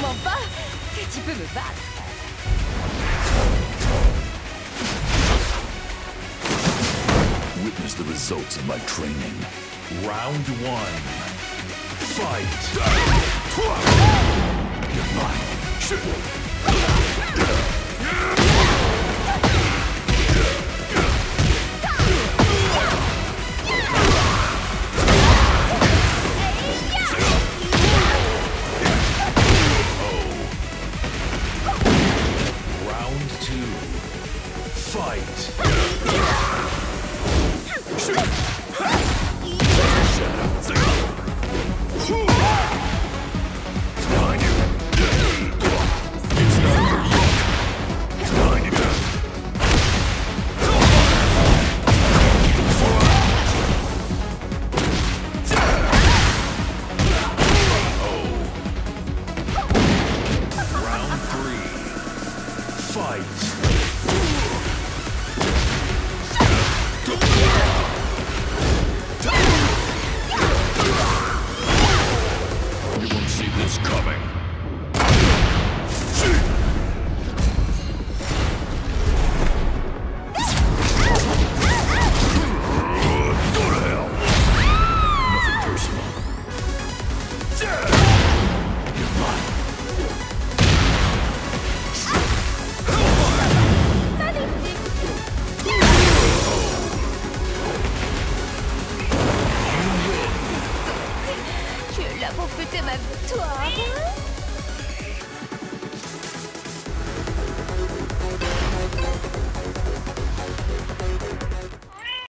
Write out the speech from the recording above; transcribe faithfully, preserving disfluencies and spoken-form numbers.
sûrement pas que tu peux me battre. Witness the results of my training. Round one. Fight! You're mine. Round two. Fight! Tu es là pour fêter ma victoire.